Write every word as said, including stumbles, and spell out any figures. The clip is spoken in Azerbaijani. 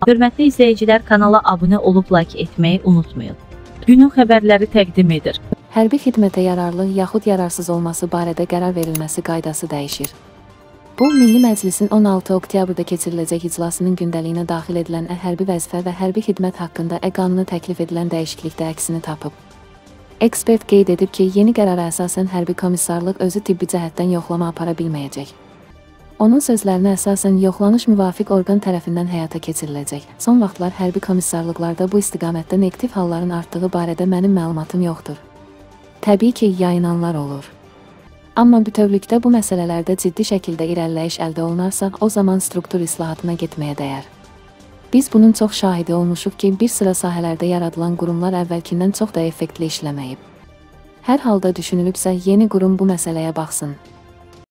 Hörmətli izləyicilər, kanala abunə olub like etməyi unutmayın. Günün xəbərləri təqdim edir. Hərbi xidmətə yararlı yaxud yararsız olması barədə qərar verilməsi qaydası dəyişir. Bu, Milli Məclisin on altı oktyabrda keçiriləcək iclasının gündəliyinə daxil edilən hərbi vəzifə və hərbi xidmət haqqında qanuna təklif edilən dəyişiklikdə əksini tapıb. Ekspert qeyd edib ki, yeni qərara əsasən hərbi komissarlıq özü tibbi cəhətdən yoxlama apara bilməyəcək. Onun sözlərinə əsasən yoxlanış müvafiq orqan tərəfindən həyata keçiriləcək. Son vaxtlar hərbi komissarlıqlarda bu istiqamətdə negativ halların artdığı barədə mənim məlumatım yoxdur. Təbii ki, yayınanlar olur. Amma bütövlükdə bu məsələlərdə ciddi şəkildə irəliləyiş əldə olunarsa, o zaman struktur islahatına getməyə dəyər. Biz bunun çox şahidi olmuşuq ki, bir sıra sahələrdə yaradılan qurumlar əvvəlkindən çox da effektli işləməyib. Hər halda düşünülübsə, yeni qurum bu məsələyə baxsın.